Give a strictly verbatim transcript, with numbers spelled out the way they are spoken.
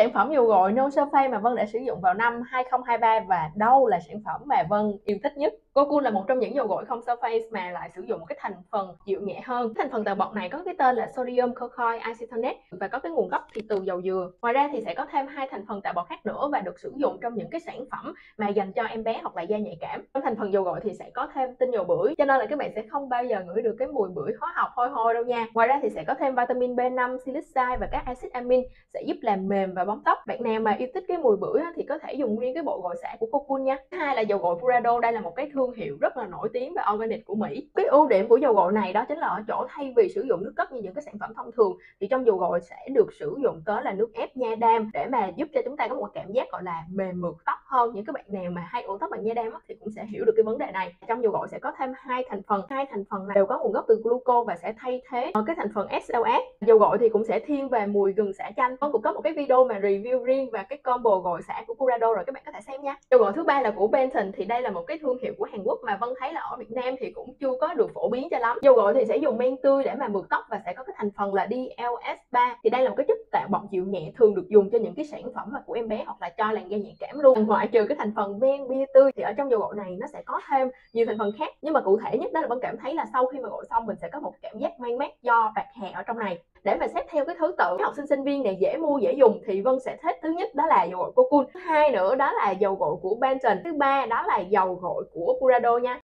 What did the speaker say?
sản phẩm dầu gội No Surface mà Vân đã sử dụng vào năm hai không hai ba và đâu là sản phẩm mà Vân yêu thích nhất? Cocoon là một trong những dầu gội không surface mà lại sử dụng một cái thành phần dịu nhẹ hơn. Thành phần tạo bọc này có cái tên là sodium cocoa isotonate và có cái nguồn gốc thì từ dầu dừa. Ngoài ra thì sẽ có thêm hai thành phần tạo bọc khác nữa và được sử dụng trong những cái sản phẩm mà dành cho em bé hoặc là da nhạy cảm. Trong thành phần dầu gội thì sẽ có thêm tinh dầu bưởi, cho nên là các bạn sẽ không bao giờ ngửi được cái mùi bưởi hóa học hôi hôi đâu nha. Ngoài ra thì sẽ có thêm vitamin B năm, silicylic và các axit amin sẽ giúp làm mềm và bóng tóc. Bạn nào mà yêu thích cái mùi bưởi thì có thể dùng nguyên cái bộ gội xả của Cocoon nha. Thứ hai là dầu gội Purado, đây là một cái thương hiệu rất là nổi tiếng và organic của Mỹ. Cái ưu điểm của dầu gội này đó chính là ở chỗ thay vì sử dụng nước cất như những cái sản phẩm thông thường thì trong dầu gội sẽ được sử dụng tới là nước ép nha đam để mà giúp cho chúng ta có một cảm giác gọi là mềm mượt tóc hơn. Những các bạn nào mà hay ủ tóc bằng nha đam thì cũng sẽ hiểu được cái vấn đề này. Trong dầu gội sẽ có thêm hai thành phần, hai thành phần này đều có nguồn gốc từ glucose và sẽ thay thế cái thành phần ét lờ ét. Dầu gội thì cũng sẽ thiên về mùi gừng xả chanh. Con cũng có một cái video mà review riêng và cái combo gội xả của Purado rồi, các bạn có thể xem nha. Dầu gội thứ ba là của Benton, thì đây là một cái thương hiệu của Hàn Quốc mà Vân thấy là ở Việt Nam thì cũng chưa có được phổ biến cho lắm. Dầu gội thì sẽ dùng men tươi để mà mượt tóc và sẽ có cái thành phần là đê lờ ét ba. Thì đây là một cái chất tạo bọc dịu nhẹ thường được dùng cho những cái sản phẩm mà của em bé hoặc là cho làn da nhạy cảm luôn. Ngoại trừ cái thành phần men bia tươi thì ở trong dầu gội này nó sẽ có thêm nhiều thành phần khác, nhưng mà cụ thể nhất đó là Vân cảm thấy là sau khi mà gội xong mình sẽ có một cảm giác man mát do bạc hà ở trong này. Để mà xếp theo cái thứ tự học sinh sinh viên này dễ mua dễ dùng thì Vân sẽ thích thứ nhất đó là dầu gội Cocoon, thứ hai nữa đó là dầu gội của Benton, thứ ba đó là dầu gội của Purado nha.